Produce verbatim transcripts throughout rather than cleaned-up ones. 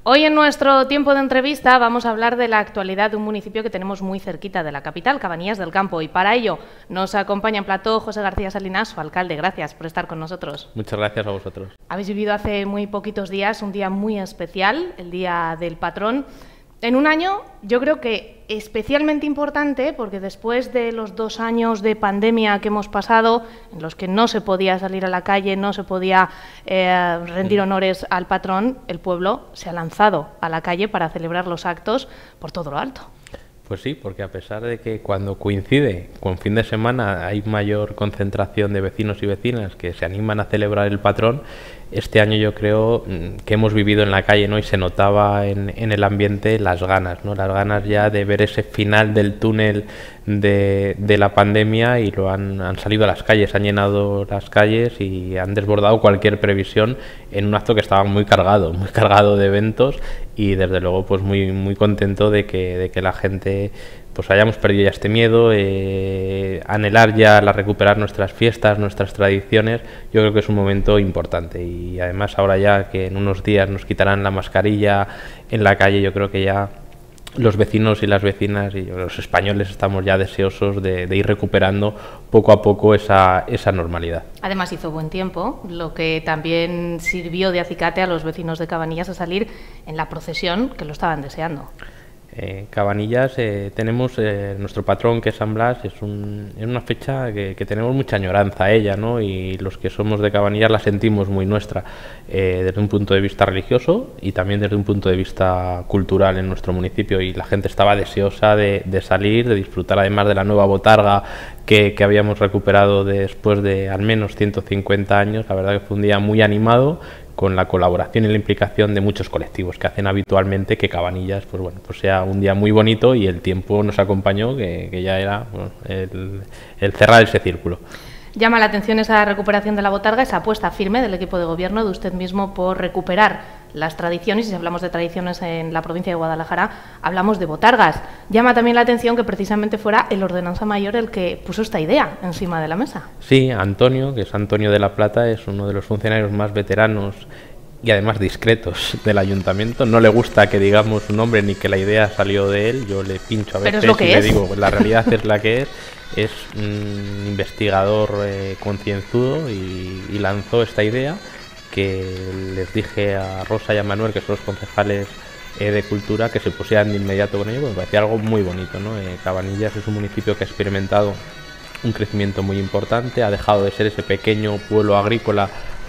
Hoy en nuestro tiempo de entrevista vamos a hablar de la actualidad de un municipio que tenemos muy cerquita de la capital, Cabanillas del Campo, y para ello nos acompaña en plató José García Salinas, su alcalde. Gracias por estar con nosotros. Muchas gracias a vosotros. Habéis vivido hace muy poquitos días un día muy especial, el Día del Patrón. En un año, yo creo que especialmente importante, porque después de los dos años de pandemia que hemos pasado, en los que no se podía salir a la calle, no se podía eh, rendir honores al patrón, el pueblo se ha lanzado a la calle para celebrar los actos por todo lo alto. Pues sí, porque a pesar de que cuando coincide con fin de semana hay mayor concentración de vecinos y vecinas que se animan a celebrar el patrón, este año yo creo que hemos vivido en la calle, ¿no? Y se notaba en, en el ambiente las ganas, ¿no? Las ganas ya de ver ese final del túnel de, de la pandemia, y lo han, han salido a las calles, han llenado las calles y han desbordado cualquier previsión en un acto que estaba muy cargado, muy cargado de eventos, y desde luego pues muy, muy contento de que, de que la gente pues hayamos perdido ya este miedo, eh, anhelar ya la recuperar nuestras fiestas, nuestras tradiciones. Yo creo que es un momento importante, y además ahora ya que en unos días nos quitarán la mascarilla en la calle, yo creo que ya los vecinos y las vecinas y los españoles estamos ya deseosos de, de ir recuperando poco a poco esa, esa normalidad. Además hizo buen tiempo, lo que también sirvió de acicate a los vecinos de Cabanillas a salir en la procesión, que lo estaban deseando. Eh, Cabanillas, eh, tenemos eh, nuestro patrón, que es San Blas, es, un, es una fecha que, que tenemos mucha añoranza a ella, ¿no? Y los que somos de Cabanillas la sentimos muy nuestra, eh, desde un punto de vista religioso y también desde un punto de vista cultural en nuestro municipio, y la gente estaba deseosa de, de salir, de disfrutar además de la nueva botarga que, que habíamos recuperado después de al menos ciento cincuenta años. La verdad que fue un día muy animado, con la colaboración y la implicación de muchos colectivos que hacen habitualmente que Cabanillas pues bueno, pues sea un día muy bonito, y el tiempo nos acompañó, que, que ya era bueno, el, el cerrar ese círculo. Llama la atención esa recuperación de la botarga, esa apuesta firme del equipo de gobierno, de usted mismo, por recuperar las tradiciones, y si hablamos de tradiciones en la provincia de Guadalajara, hablamos de botargas. Llama también la atención que precisamente fuera el Ordenanza Mayor el que puso esta idea encima de la mesa. Sí, Antonio, que es Antonio de la Plata, es uno de los funcionarios más veteranos y además discretos del ayuntamiento. No le gusta que digamos su nombre ni que la idea salió de él, yo le pincho a veces y le digo, la realidad es la que es. Es un investigador eh, concienzudo, y, y lanzó esta idea, que les dije a Rosa y a Manuel, que son los concejales eh, de Cultura, que se pusieran de inmediato con ello, porque me parecía algo muy bonito, ¿no? Eh, Cabanillas es un municipio que ha experimentado un crecimiento muy importante, ha dejado de ser ese pequeño pueblo agrícola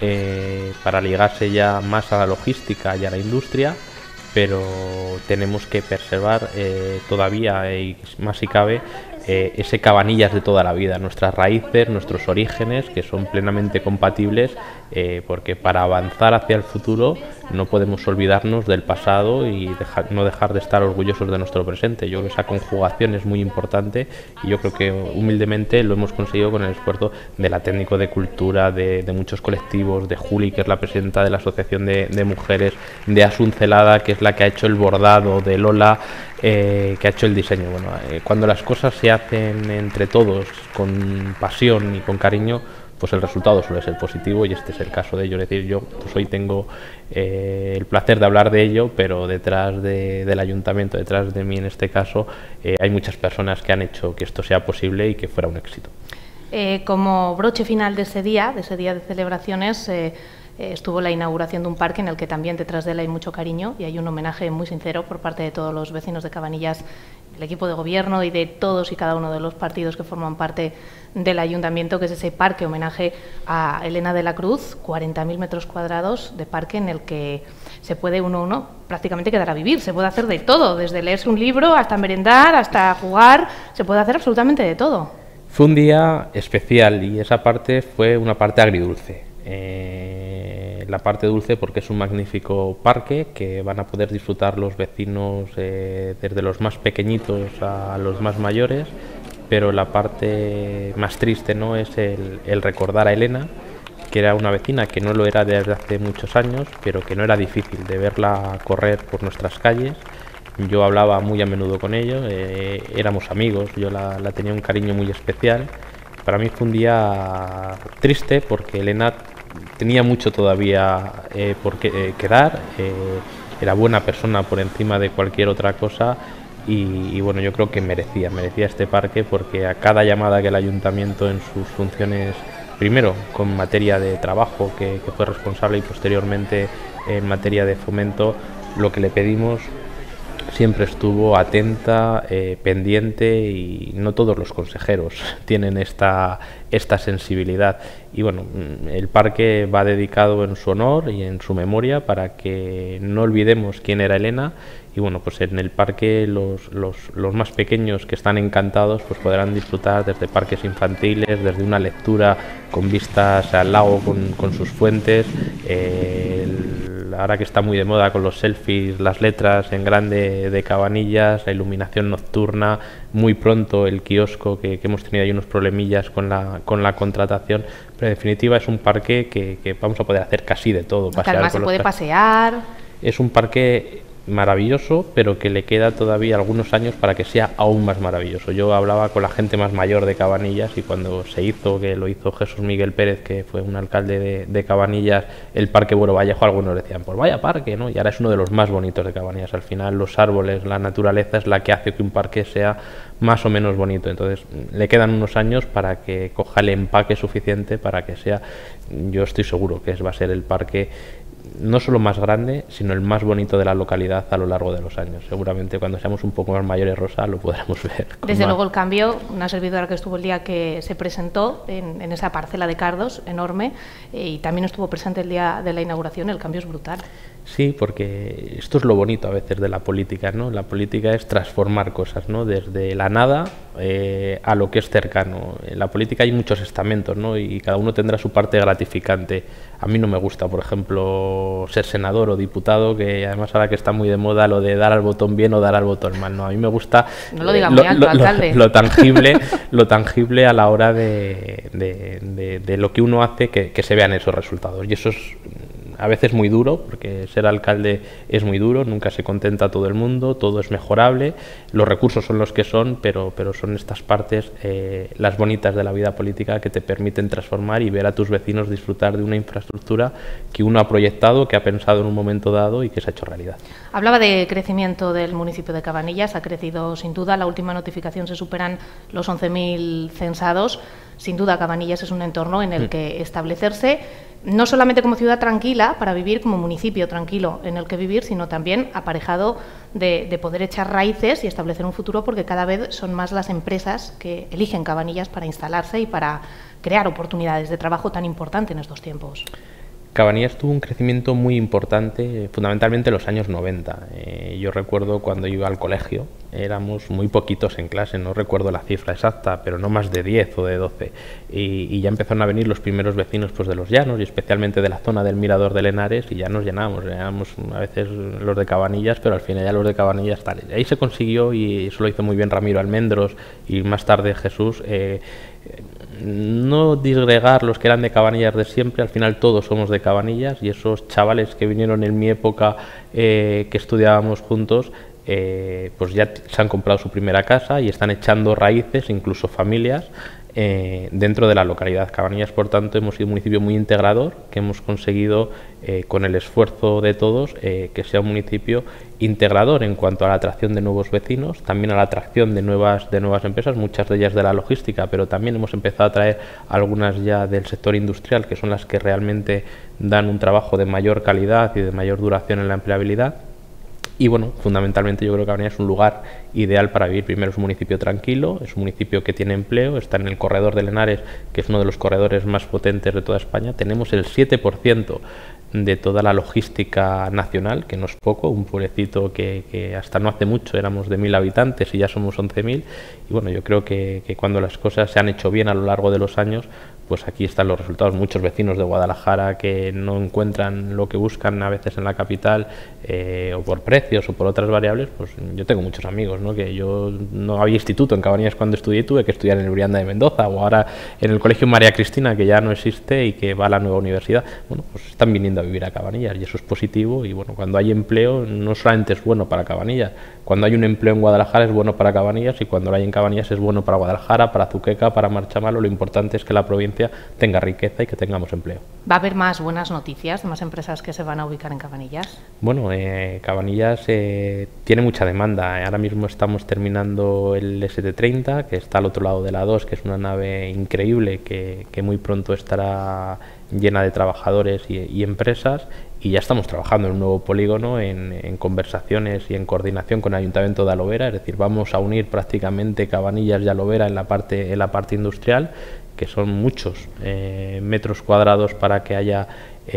eh, para ligarse ya más a la logística y a la industria, pero tenemos que preservar eh, todavía, y más si cabe, eh, ese Cabanillas de toda la vida, nuestras raíces, nuestros orígenes, que son plenamente compatibles, eh, porque para avanzar hacia el futuro no podemos olvidarnos del pasado y dejar, no dejar de estar orgullosos de nuestro presente. Yo creo que esa conjugación es muy importante, y yo creo que humildemente lo hemos conseguido con el esfuerzo de la técnico de cultura, de, de muchos colectivos, de Juli, que es la presidenta de la Asociación de, de Mujeres, de Asun Celada, que es la que ha hecho el bordado, de Lola, eh, que ha hecho el diseño. Bueno, eh, cuando las cosas se hacen entre todos con pasión y con cariño, pues el resultado suele ser positivo, y este es el caso de ello. Es decir, yo pues hoy tengo eh, el placer de hablar de ello, pero detrás de, del ayuntamiento, detrás de mí en este caso, eh, hay muchas personas que han hecho que esto sea posible y que fuera un éxito. Eh, como broche final de ese día, de ese día de celebraciones, eh, eh, estuvo la inauguración de un parque en el que también detrás de él hay mucho cariño, y hay un homenaje muy sincero por parte de todos los vecinos de Cabanillas, del equipo de gobierno y de todos y cada uno de los partidos que forman parte del ayuntamiento, que es ese parque homenaje a Elena de la Cruz, cuarenta mil metros cuadrados de parque en el que se puede uno uno prácticamente quedar a vivir, se puede hacer de todo, desde leerse un libro hasta merendar, hasta jugar, se puede hacer absolutamente de todo. Fue un día especial, y esa parte fue una parte agridulce. Eh, la parte dulce porque es un magnífico parque que van a poder disfrutar los vecinos, eh, desde los más pequeñitos a los más mayores, pero la parte más triste, ¿no?, es el, el recordar a Elena, que era una vecina que no lo era desde hace muchos años, pero que no era difícil de verla correr por nuestras calles. Yo hablaba muy a menudo con ellos, eh, éramos amigos, yo la, la tenía un cariño muy especial. Para mí fue un día triste porque Elena tenía mucho todavía eh, por qué, eh, quedar. Eh, era buena persona por encima de cualquier otra cosa. Y, y bueno, yo creo que merecía, merecía este parque, porque a cada llamada que el ayuntamiento en sus funciones, primero con materia de trabajo, que, que fue responsable, y posteriormente en materia de fomento, lo que le pedimos siempre estuvo atenta, eh, pendiente, y no todos los consejeros tienen esta, esta sensibilidad. Y bueno, el parque va dedicado en su honor y en su memoria, para que no olvidemos quién era Elena. Y bueno, pues en el parque los, los, los más pequeños, que están encantados, pues podrán disfrutar desde parques infantiles, desde una lectura con vistas al lago con, con sus fuentes, eh, el, ahora que está muy de moda con los selfies, las letras en grande de Cabanillas, la iluminación nocturna, muy pronto el kiosco, que, que hemos tenido ahí unos problemillas con la, con la contratación, pero en definitiva es un parque que, que vamos a poder hacer casi de todo. Pasear, además se puede pasear. Es un parque maravilloso, pero que le queda todavía algunos años para que sea aún más maravilloso. Yo hablaba con la gente más mayor de Cabanillas, y cuando se hizo, que lo hizo Jesús Miguel Pérez, que fue un alcalde de, de Cabanillas, el parque Buero Vallejo, algunos decían, pues vaya parque, ¿no? Y ahora es uno de los más bonitos de Cabanillas. Al final los árboles, la naturaleza es la que hace que un parque sea más o menos bonito. Entonces le quedan unos años para que coja el empaque suficiente para que sea, yo estoy seguro que es, va a ser el parque no solo más grande, sino el más bonito de la localidad a lo largo de los años. Seguramente cuando seamos un poco más mayores, Rosa, lo podremos ver. Desde más. luego el cambio, una servidora que estuvo el día que se presentó en, en esa parcela de Cardos enorme, eh, y también estuvo presente el día de la inauguración, el cambio es brutal. Sí, porque esto es lo bonito a veces de la política, ¿no? La política es transformar cosas, ¿no? Desde la nada eh, a lo que es cercano. En la política hay muchos estamentos, ¿no? Y cada uno tendrá su parte gratificante. A mí no me gusta, por ejemplo, ser senador o diputado, que además ahora que está muy de moda lo de dar al botón bien o dar al botón mal. No, a mí me gusta no lo diga muy alto, lo, alcalde. Lo, lo tangible, lo tangible a la hora de, de, de, de lo que uno hace, que, que se vean esos resultados. Y eso es a veces muy duro, porque ser alcalde es muy duro, nunca se contenta todo el mundo, todo es mejorable, los recursos son los que son, pero, pero son estas partes, eh, las bonitas de la vida política, que te permiten transformar y ver a tus vecinos disfrutar de una infraestructura que uno ha proyectado, que ha pensado en un momento dado y que se ha hecho realidad. Hablaba de crecimiento del municipio de Cabanillas, ha crecido sin duda, la última notificación se superan los once mil censados. Sin duda Cabanillas es un entorno en el mm. que establecerse, no solamente como ciudad tranquila para vivir, como municipio tranquilo en el que vivir, sino también aparejado de, de poder echar raíces y establecer un futuro, porque cada vez son más las empresas que eligen Cabanillas para instalarse y para crear oportunidades de trabajo tan importante en estos tiempos. Cabanillas tuvo un crecimiento muy importante, fundamentalmente en los años noventa. Eh, yo recuerdo cuando iba al colegio, éramos muy poquitos en clase, no recuerdo la cifra exacta, pero no más de diez o de doce. Y, y ya empezaron a venir los primeros vecinos, pues, de los llanos, y especialmente de la zona del Mirador de Henares, y ya nos llenábamos. Éramos a veces los de Cabanillas, pero al final ya los de Cabanillas tal. Ahí se consiguió, y eso lo hizo muy bien Ramiro Almendros y más tarde Jesús, eh, no disgregar los que eran de Cabanillas de siempre. Al final todos somos de Cabanillas, y esos chavales que vinieron en mi época, eh, que estudiábamos juntos, eh, pues ya se han comprado su primera casa y están echando raíces, incluso familias, eh, dentro de la localidad. Cabanillas, por tanto, hemos sido un municipio muy integrador, que hemos conseguido, eh, con el esfuerzo de todos, eh, que sea un municipio integrador en cuanto a la atracción de nuevos vecinos, también a la atracción de nuevas, de nuevas empresas, muchas de ellas de la logística, pero también hemos empezado a traer algunas ya del sector industrial, que son las que realmente dan un trabajo de mayor calidad y de mayor duración en la empleabilidad. Y bueno, fundamentalmente yo creo que Cabanillas es un lugar ideal para vivir. Primero, es un municipio tranquilo, es un municipio que tiene empleo, está en el corredor de Henares, que es uno de los corredores más potentes de toda España. Tenemos el siete por ciento de toda la logística nacional, que no es poco, un pueblecito que, que hasta no hace mucho éramos de mil habitantes y ya somos once mil. Y bueno, yo creo que, que cuando las cosas se han hecho bien a lo largo de los años, pues aquí están los resultados. Muchos vecinos de Guadalajara que no encuentran lo que buscan a veces en la capital, eh, o por precios o por otras variables, pues yo tengo muchos amigos, ¿no? Que yo no había instituto en Cabanillas cuando estudié, tuve que estudiar en el Brianda de Mendoza, o ahora en el Colegio María Cristina, que ya no existe y que va a la nueva universidad. Bueno, pues están viniendo a vivir a Cabanillas, y eso es positivo. Y bueno, cuando hay empleo no solamente es bueno para Cabanillas, cuando hay un empleo en Guadalajara es bueno para Cabanillas, y cuando lo hay en Cabanillas es bueno para Guadalajara, para Azuqueca, para Marchamalo. Lo importante es que la provincia consecuencia tenga riqueza y que tengamos empleo. ¿Va a haber más buenas noticias de más empresas que se van a ubicar en Cabanillas? Bueno, eh, Cabanillas eh, tiene mucha demanda. Ahora mismo estamos terminando el ese te treinta, que está al otro lado de la dos, que es una nave increíble que, que muy pronto estará llena de trabajadores y, y empresas, y ya estamos trabajando en un nuevo polígono en, en conversaciones y en coordinación con el Ayuntamiento de Alovera, es decir, vamos a unir prácticamente Cabanillas y Alovera en la parte, en la parte industrial, que son muchos eh, metros cuadrados para que haya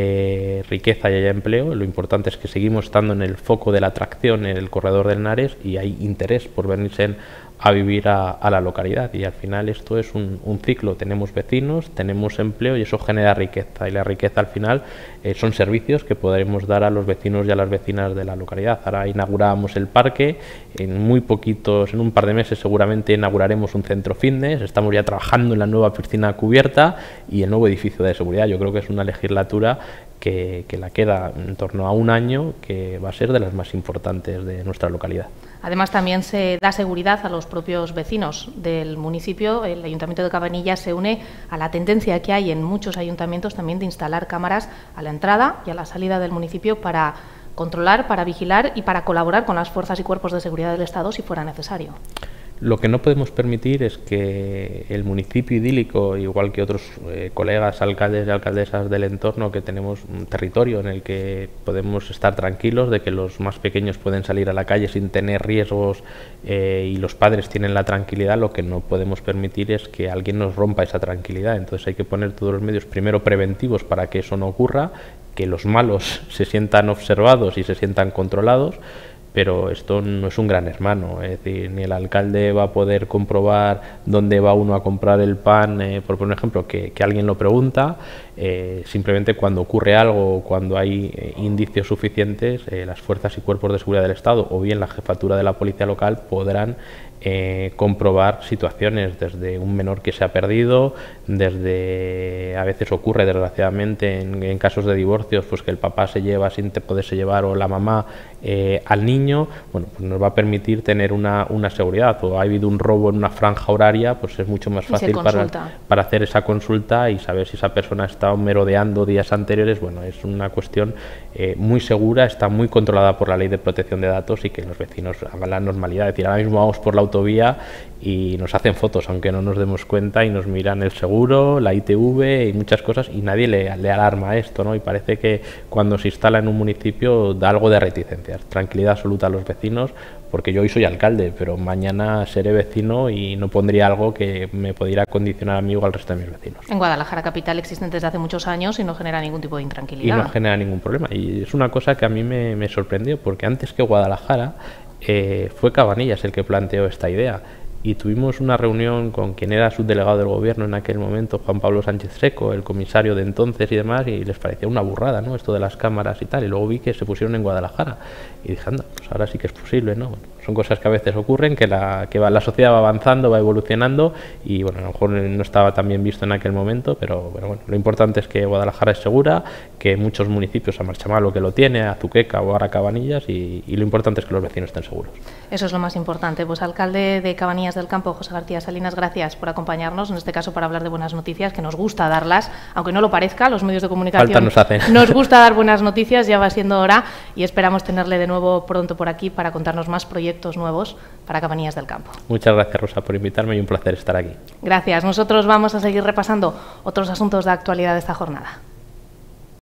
eh, riqueza y haya empleo. Lo importante es que seguimos estando en el foco de la atracción en el corredor del Henares y hay interés por venirse en a vivir a, a la localidad, y al final esto es un, un ciclo. Tenemos vecinos, tenemos empleo y eso genera riqueza, y la riqueza al final eh, son servicios que podremos dar a los vecinos y a las vecinas de la localidad. Ahora inauguramos el parque, en muy poquitos, en un par de meses seguramente inauguraremos un centro fitness, estamos ya trabajando en la nueva piscina cubierta y el nuevo edificio de seguridad. Yo creo que es una legislatura que, que la queda en torno a un año, que va a ser de las más importantes de nuestra localidad. Además, también se da seguridad a los propios vecinos del municipio. El Ayuntamiento de Cabanillas se une a la tendencia que hay en muchos ayuntamientos también de instalar cámaras a la entrada y a la salida del municipio para controlar, para vigilar y para colaborar con las fuerzas y cuerpos de seguridad del Estado si fuera necesario. Lo que no podemos permitir es que el municipio idílico, igual que otros eh, colegas, alcaldes y alcaldesas del entorno, que tenemos un territorio en el que podemos estar tranquilos de que los más pequeños pueden salir a la calle sin tener riesgos eh, y los padres tienen la tranquilidad, lo que no podemos permitir es que alguien nos rompa esa tranquilidad. Entonces hay que poner todos los medios, primero preventivos, para que eso no ocurra, que los malos se sientan observados y se sientan controlados. Pero esto no es un gran hermano, es decir, ni el alcalde va a poder comprobar dónde va uno a comprar el pan, eh, por poner un ejemplo, que, que alguien lo pregunta. Eh, simplemente cuando ocurre algo, cuando hay eh, indicios suficientes, eh, las fuerzas y cuerpos de seguridad del Estado o bien la jefatura de la policía local podrán eh, comprobar situaciones, desde un menor que se ha perdido, desde, a veces ocurre desgraciadamente en, en casos de divorcios, pues que el papá se lleva sin poderse llevar, o la mamá eh, al niño. Bueno, pues nos va a permitir tener una, una seguridad. O ha habido un robo en una franja horaria, pues es mucho más fácil para, para hacer esa consulta y saber si esa persona ha estado merodeando días anteriores. Bueno, es una cuestión eh, muy segura, está muy controlada por la Ley de Protección de Datos, y que los vecinos hagan la normalidad. Es decir, ahora mismo vamos por la autovía y nos hacen fotos aunque no nos demos cuenta, y nos miran el seguro, la I T V y muchas cosas, y nadie le, le alarma esto, ¿no? Y parece que cuando se instala en un municipio da algo de reticencias. Tranquilidad absoluta a los vecinos, porque yo hoy soy alcalde, pero mañana seré vecino y no pondría algo que me pudiera condicionar a mí o al resto de mis vecinos. En Guadalajara capital existen desde hace muchos años y no genera ningún tipo de intranquilidad. Y no genera ningún problema, y es una cosa que a mí me, me sorprendió, porque antes que Guadalajara eh, fue Cabanillas el que planteó esta idea. Y tuvimos una reunión con quien era subdelegado del gobierno en aquel momento, Juan Pablo Sánchez Seco, el comisario de entonces y demás, y les parecía una burrada, ¿no?, esto de las cámaras y tal. Y luego vi que se pusieron en Guadalajara y dije, anda, pues ahora sí que es posible, ¿no? Bueno, son cosas que a veces ocurren, que la que va, la sociedad va avanzando, va evolucionando, y bueno, a lo mejor no estaba tan bien visto en aquel momento, pero, pero bueno, lo importante es que Guadalajara es segura, que muchos municipios, a Marchamalo que lo tiene, a Azuqueca o ahora Cabanillas, y, y lo importante es que los vecinos estén seguros. Eso es lo más importante. Pues alcalde de Cabanillas del Campo, José García Salinas, gracias por acompañarnos, en este caso para hablar de buenas noticias, que nos gusta darlas, aunque no lo parezca, los medios de comunicación Falta nos hacen. Nos gusta dar buenas noticias, ya va siendo hora, y esperamos tenerle de nuevo pronto por aquí para contarnos más proyectos nuevos para Cabanillas del Campo. Muchas gracias, Rosa, por invitarme, y un placer estar aquí. Gracias. Nosotros vamos a seguir repasando otros asuntos de actualidad de esta jornada.